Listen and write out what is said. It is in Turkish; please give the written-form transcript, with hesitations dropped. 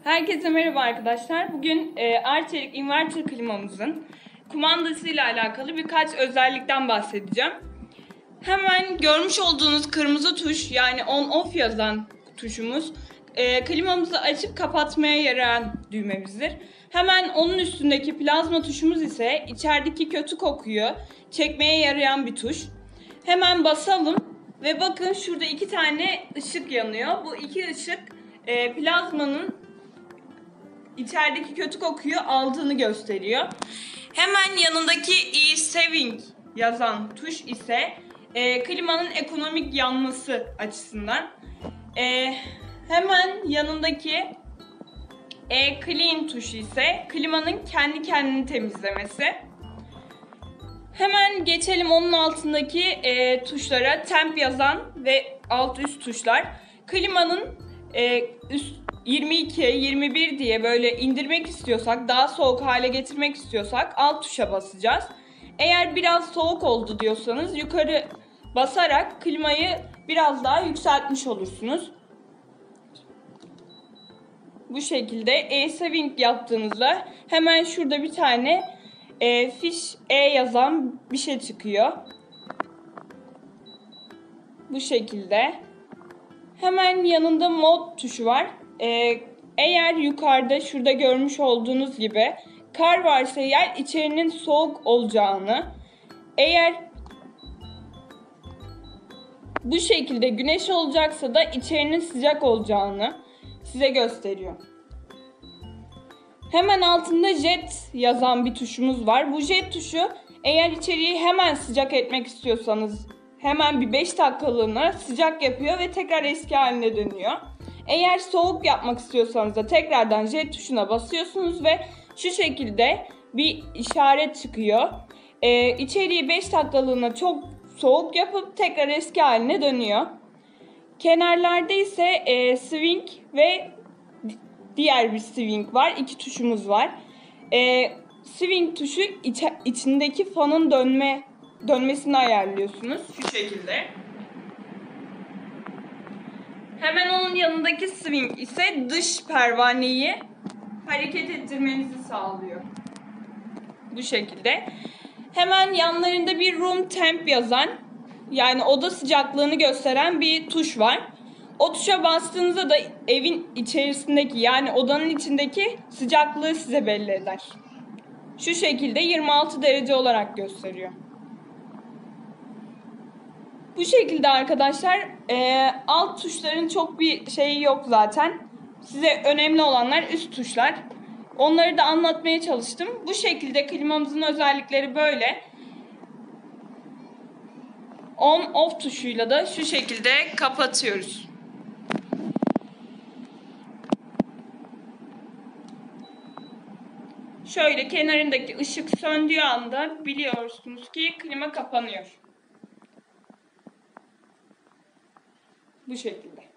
Herkese merhaba arkadaşlar. Bugün Arçelik inverter klimamızın kumandasıyla alakalı birkaç özellikten bahsedeceğim. Hemen görmüş olduğunuz kırmızı tuş, yani on-off yazan tuşumuz klimamızı açıp kapatmaya yarayan düğmemizdir. Hemen onun üstündeki plazma tuşumuz ise içerideki kötü kokuyu çekmeye yarayan bir tuş. Hemen basalım ve bakın şurada iki tane ışık yanıyor. Bu iki ışık plazmanın İçerideki kötü kokuyu aldığını gösteriyor. Hemen yanındaki e-saving yazan tuş ise klimanın ekonomik yanması açısından. Hemen yanındaki e-clean tuşu ise klimanın kendi kendini temizlemesi. Hemen geçelim onun altındaki tuşlara. Temp yazan ve alt üst tuşlar. Klimanın üst 22, 21 diye böyle indirmek istiyorsak, daha soğuk hale getirmek istiyorsak alt tuşa basacağız. Eğer biraz soğuk oldu diyorsanız yukarı basarak klimayı biraz daha yükseltmiş olursunuz. Bu şekilde e-saving yaptığınızda hemen şurada bir tane fiş yazan bir şey çıkıyor. Bu şekilde. Hemen yanında mod tuşu var. Eğer yukarıda şurada görmüş olduğunuz gibi kar varsa eğer içerinin soğuk olacağını, eğer bu şekilde güneş olacaksa da içerinin sıcak olacağını size gösteriyor. Hemen altında jet yazan bir tuşumuz var. Bu jet tuşu eğer içeriği hemen sıcak etmek istiyorsanız hemen bir 5 dakikalığına sıcak yapıyor ve tekrar eski haline dönüyor. Eğer soğuk yapmak istiyorsanız da tekrardan jet tuşuna basıyorsunuz ve şu şekilde bir işaret çıkıyor. İçeriği 5 dakikalığına çok soğuk yapıp tekrar eski haline dönüyor. Kenarlarda ise swing ve diğer bir swing var. İki tuşumuz var. Swing tuşu içindeki fanın dönmesini ayarlıyorsunuz. Şu şekilde. Hemen onun yanındaki swing ise dış pervaneyi hareket ettirmenizi sağlıyor. Bu şekilde. Hemen yanlarında bir room temp yazan, yani oda sıcaklığını gösteren bir tuş var. O tuşa bastığınızda da evin içerisindeki, yani odanın içindeki sıcaklığı size belli eder. Şu şekilde 26 derece olarak gösteriyor. Bu şekilde arkadaşlar, alt tuşların çok bir şeyi yok zaten. Size önemli olanlar üst tuşlar. Onları da anlatmaya çalıştım. Bu şekilde klimamızın özellikleri böyle. On-off tuşuyla da şu şekilde kapatıyoruz. Şöyle kenarındaki ışık söndüğü anda biliyorsunuz ki klima kapanıyor. Bu şekilde.